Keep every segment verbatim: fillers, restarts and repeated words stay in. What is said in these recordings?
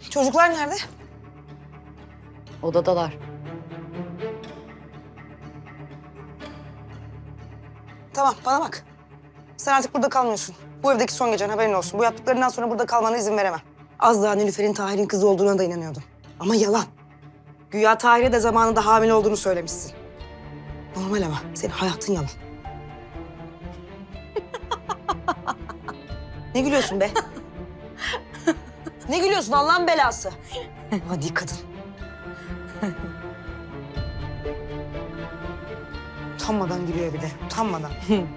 Çocuklar nerede? Odadalar. Tamam, bana bak. Sen artık burada kalmıyorsun. Bu evdeki son gecen, haberin olsun. Bu yaptıklarından sonra burada kalmana izin veremem. Az daha Nilüfer'in Tahir'in kızı olduğuna da inanıyordum. Ama yalan. Güya Tahir'e de zamanında hamile olduğunu söylemişsin. Normal ama senin hayatın yalan. Ne gülüyorsun be? Ne gülüyorsun Allah'ın belası? Hadi kadın. Utanmadan gülüyor bir de, utanmadan.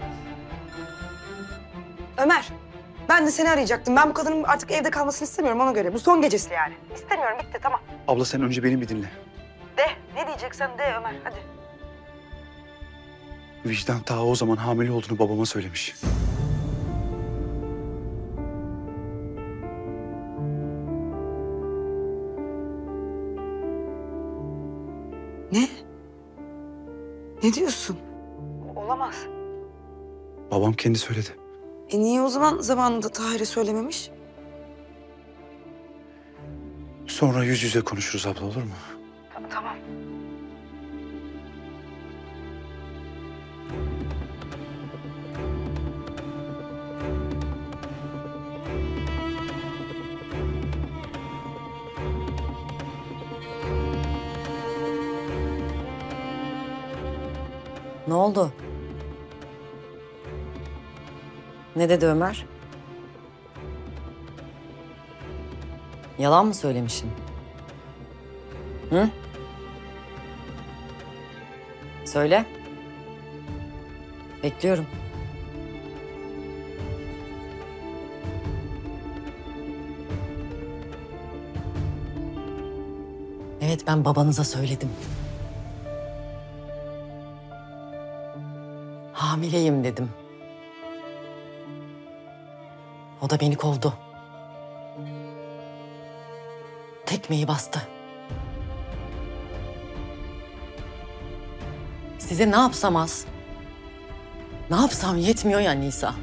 Ömer, ben de seni arayacaktım. Ben bu kadının artık evde kalmasını istemiyorum ona göre. Bu son gecesi yani. İstemiyorum, bitti tamam. Abla sen önce beni bir dinle. De, ne diyeceksen de Ömer, hadi. Vicdan ta o zaman hamile olduğunu babama söylemiş. Ne? Ne diyorsun? Olamaz. Babam kendi söyledi. E niye o zaman zamanında Tahir'e söylememiş? Sonra yüz yüze konuşuruz abla, olur mu? Tamam. Ne oldu? Ne dedi Ömer? Yalan mı söylemişsin? Hı? Söyle. Bekliyorum. Evet, ben babanıza söyledim. Hamileyim dedim. O da beni kovdu. Tekmeyi bastı. Size ne yapsam az? Ne yapsam yetmiyor ya Nisa.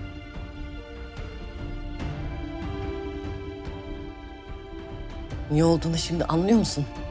Niye olduğunu şimdi anlıyor musun?